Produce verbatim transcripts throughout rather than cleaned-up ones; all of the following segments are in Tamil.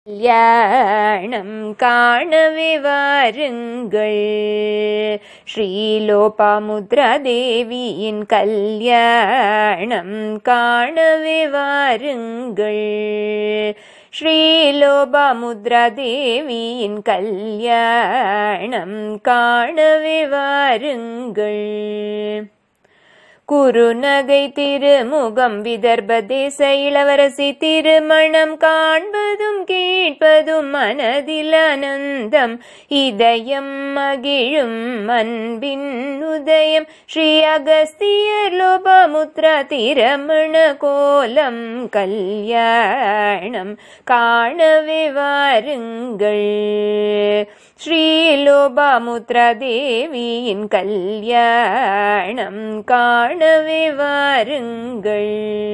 கல்யாணம் காணவே வாருங்கள். ஸ்ரீ லோபாமுத்ரா தேவியின் கல்யாணம் காணவே வாருங்கள். ஸ்ரீ லோபாமுத்ரா தேவியின் கல்யாணம் காணவே வாருங்கள். குறுநகை திருமுகம் விதர்ப தேச இளவரசி திருமணம் காண்பதும் கேட்பதும் மனதில் ஆனந்தம் இதயம் மகிழும் அன்பின் உதயம். ஸ்ரீ அகஸ்தியர் லோபாமுத்ரா திருமண கோலம் கல்யாணம் காணவே வாருங்கள். ஸ்ரீ லோபாமுத்ரா தேவியின் கல்யாணம் காணவே வாருங்கள்.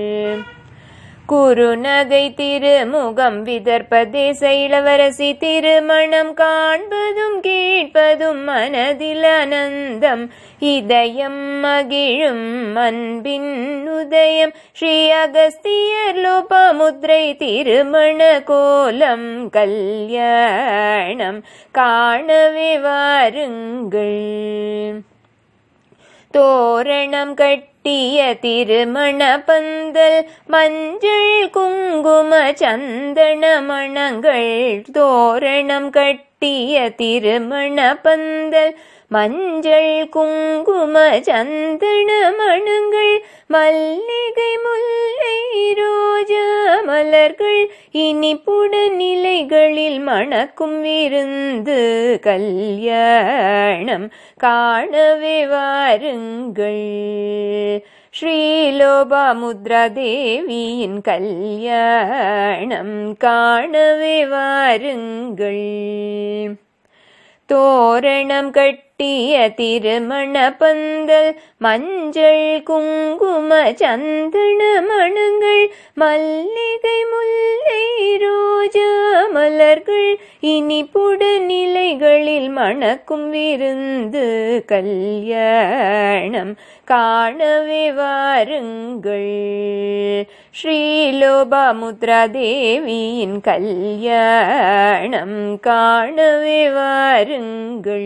குறுநகை திருமுகம் விதர்ப தேச இளவரசி திருமணம் காண்பதும் கேட்பதும் மனதில் ஆனந்தம் இதயம் மகிழும் அன்பின் உதயம். ஸ்ரீ அகஸ்தியர் லோபாமுத்ரை திருமண கோலம் கல்யாணம் காணவே வாருங்கள். தோரணம் கட்டிய திருமண பந்தல் மஞ்சள் குங்கும சந்தன மணங்கள். தோரணம் கட்டிய திருமண பந்தல் மஞ்சள் குங்கும சந்தன மணங்கள். மல்லிகை முல்லை ரோஜா மலர்கள் இனிப்புடன் நிலைகளில் மணக்கும் விருந்து கல்யாணம் காணவே வாருங்கள். ஸ்ரீ லோபாமுத்ரா தேவியின் கல்யாணம் காணவே வாருங்கள். தோரணம் கட்டிய திருமண பந்தல் மஞ்சள் குங்கும சந்தன மணங்கள். மல்லிகை முல்லை ரோஜா மலர்கள் இனிப்புடன் நிலைகளில் மணக்கும் விருந்து கல்யாணம் காணவே வாருங்கள். ஸ்ரீ லோபாமுத்ரா தேவியின் கல்யாணம் காணவே வாருங்கள்.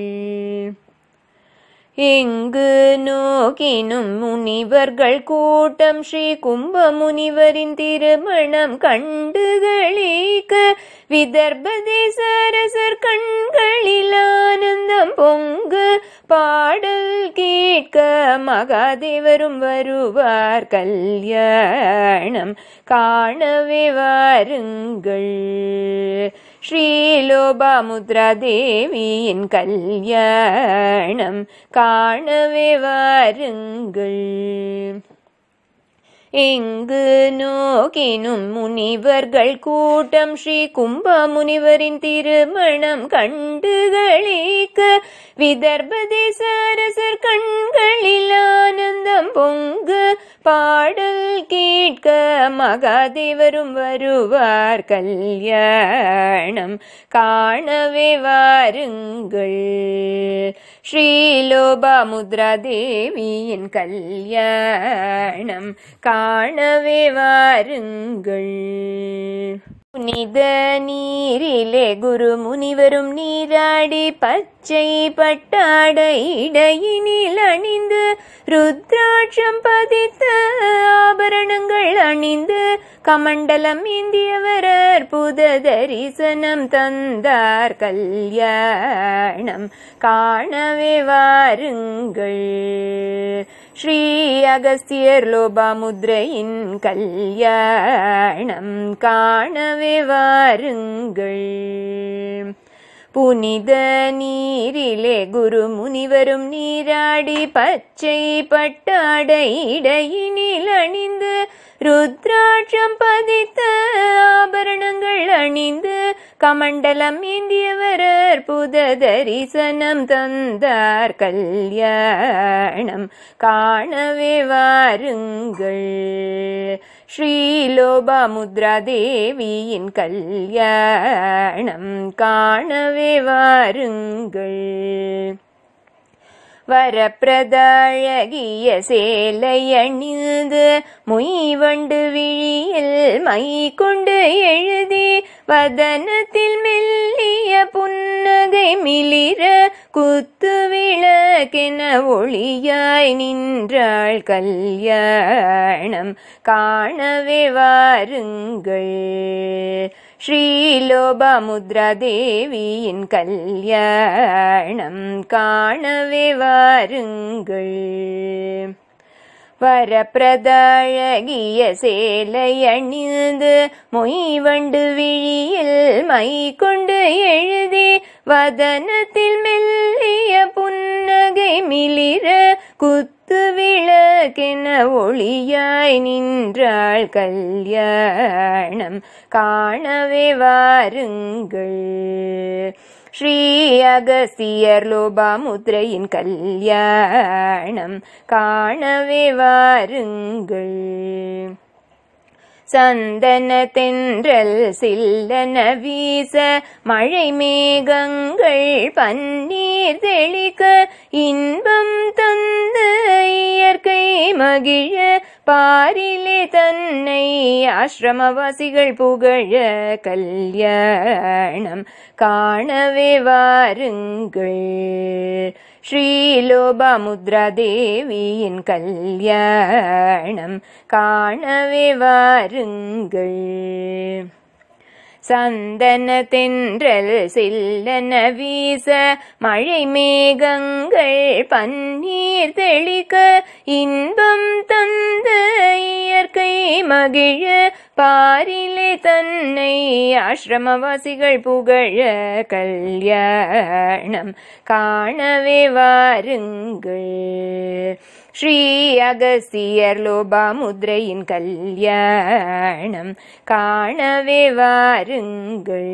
எங்கு நோக்கினும் முனிவர்கள் கூட்டம். ஸ்ரீ கும்ப முனிவரின் திருமணம் கண்டுகளிக்க விதர்ப தேச அரசர் கண்களில் ஆனந்தம் பொங்க. பாடல் கேட்க மகாதேவரும் வருவார் கல்யாணம் காணவே வாருங்கள். ஸ்ரீ லோபாமுத்ரா தேவியின் கல்யாணம் காணவே வாருங்கள். எங்கு நோக்கினும் முனிவர்கள் கூட்டம். ஸ்ரீ கும்ப முனிவரின் திருமணம் கண்டுகளிக்க விதர்ப தேச அரசர் கண்களில் ஆனந்தம் பொங்க. பாடல் கேட்க மகாதேவரும் வருவார் கல்யாணம் காணவே வாருங்கள். ஸ்ரீ லோபாமுத்ரா தேவியின் கல்யாணம் காணவே வாருங்கள். புனித நீரிலே குரு முனிவரும் நீராடி பச்சை பட்டாடை இடையினில் அணிந்து ருத்ராட்சம் பதித்த ஆபரணங்கள் அணிந்து கமண்டலம் ஏந்தியவர் அற்புத தரிசனம் தந்தார் கல்யாணம் காணவே வாருங்கள். ஸ்ரீ அகஸ்தியர் லோபாமுத்ரையின் கல்யாணம் காணவே வாருங்கள். புனித நீரிலே குரு முனிவரும் நீராடி பச்சை பட்டாடை இடையினில் அணிந்து ருத்ராட்சம் பதித்த ஆபரணங்கள் அணிந்து கமண்டலம் ஏந்தியவர் அற்புத தரிசனம் தந்தார் கல்யாணம் காணவே வாருங்கள். ஸ்ரீ லோபாமுத்ரா தேவியின் கல்யாணம் காணவே வாருங்கள். வரப்பிரதாழகிய சேலை அணிந்து மொய்வண்டு விழியில் மை கொண்டு எழுதி வதனத்தில் மெல்லிய புன்னகை மிளிர குத்து விளக்கென ஒளியாய் நின்றாள் கல்யாணம் காணவே வாருங்கள். ஸ்ரீ லோபாமுத்ரா தேவியின் கல்யாணம் காணவே வாருங்கள். வரப்பிரதாழகிய சேலை அணிந்து மொய்வண்டு விழியில் மை கொண்டு எழுதி வதனத்தில் மெல்லிய புன்னகை மிளிர குத்து விளக்கென ஒளியாய் நின்றாள் கல்யாணம் காணவே வாருங்கள். ஸ்ரீ அகஸ்தியர் லோபாமுத்ரையின் கல்யாணம் காணவே வாருங்கள். சந்தன தென்றல் சில்லன வீச மழை மேகங்கள் பன்னீர் தெளிக்க இன்பம் தந்த இயற்கை மகிழ பாரிலே தன்னை ஆசிரமவாசிகள் புகழ கல்யாணம் காணவே வாருங்கள். ஸ்ரீ லோபாமுத்ரா தேவியின் கல்யாணம் காணவே வாருங்கள். சந்தன தென்றல் சில்லன வீச மழை மேகங்கள் பன்னீர் தெளிக்க இன்பம் தந்த இயற்கை மகிழ பாரிலே தன்னை ஆசிரமவாசிகள் புகழ கல்யாணம் காணவே வாருங்கள். ஸ்ரீ அகஸ்தியர் லோபாமுத்ரையின் கல்யாணம் காணவே வாருங்கள்.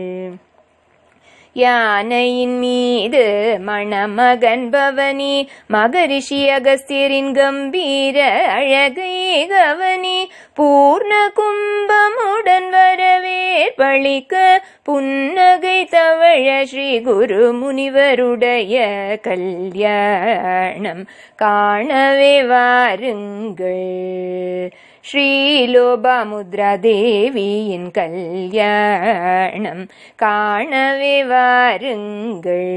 யானையின் மீது மணமகன் பவனி மகரிஷி அகஸ்தியரின் கம்பீர அழகை கவனி பூர்ண கும்பமுடன் வரவேற்பளிக்க புன்னகை தவழ ஸ்ரீ குரு முனிவருடைய கல்யாணம் காணவே வாருங்கள். ஸ்ரீ லோபாமுத்ரா தேவியின் கல்யாணம் காணவே வாருங்கள்.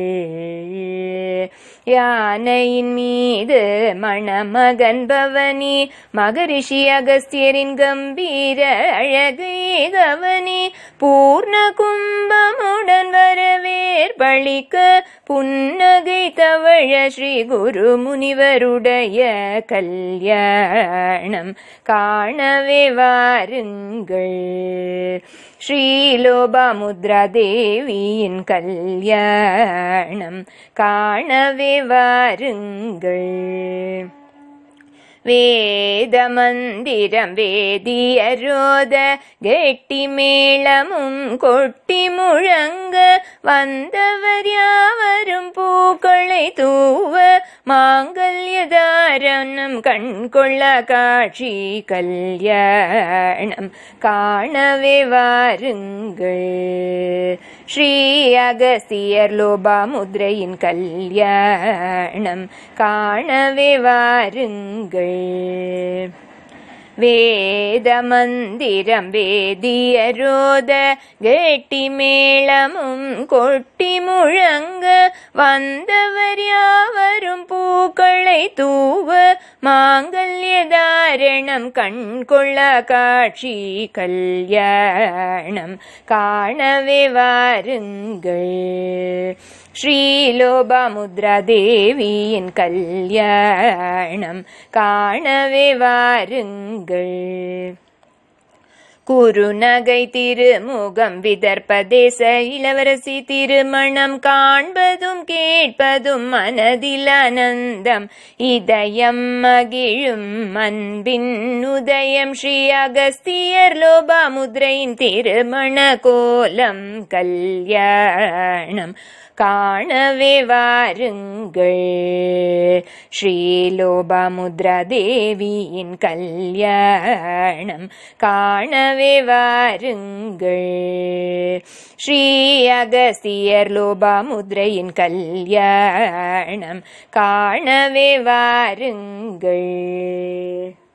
யானையின் மீது மணமகன் பவனி மகரிஷி அகஸ்தியரின் கம்பீர அழகை கவனி பூர்ண கும்பமுடன் வரவேற்பளிக்க புன்னகை தவழ ஸ்ரீ குரு முனிவருடைய கல்யாணம் காணவே வாருங்கள். ஸ்ரீ லோபாமுத்ரா தேவியின் கல்யாணம் காணவே வாருங்கள். வேத மந்திரம் வேதியரோத கெட்டி மேளமும் கொட்டி முழங்க வந்தவர் யாவரும் பூக்களை தூவ மாங்கல்யதாரணம் கண்கொள்ள காட்சி கல்யாணம் காணவே வாருங்கள். ஸ்ரீ அகஸ்தியர் லோபாமுத்ரையின் கல்யாணம் காணவே வாருங்கள். வேத மந்திரம் வேதியரோத கெட்டி மேளமும் கொட்டி முழங்க வந்தவர் யாவரும் பூக்களை தூவ மாங்கல்யதாரணம் கண்கொள்ள காட்சி கல்யாணம் காணவே வாருங்கள். ஸ்ரீ லோபாமுத்ரா தேவியின் கல்யாணம் காணவே வாருங்கள். குறுநகை திருமுகம் விதர்ப்பதேச இளவரசி திருமணம் காண்பதும் கேட்பதும் மனதில் ஆனந்தம் இதயம் மகிழும் அன்பின் உதயம் ஸ்ரீ அகஸ்தியர் லோபாமுத்ரையின் திருமண கோலம் கல்யாணம் காணவே வாருங்கள். ஸ்ரீ லோபாமுத்ரா தேவியின் கல்யாணம் காணவே காணவே வாருங்கள். ஸ்ரீ அகஸ்தியர் லோபாமுத்ரையின் கல்யாணம் காணவே வாருங்கள்.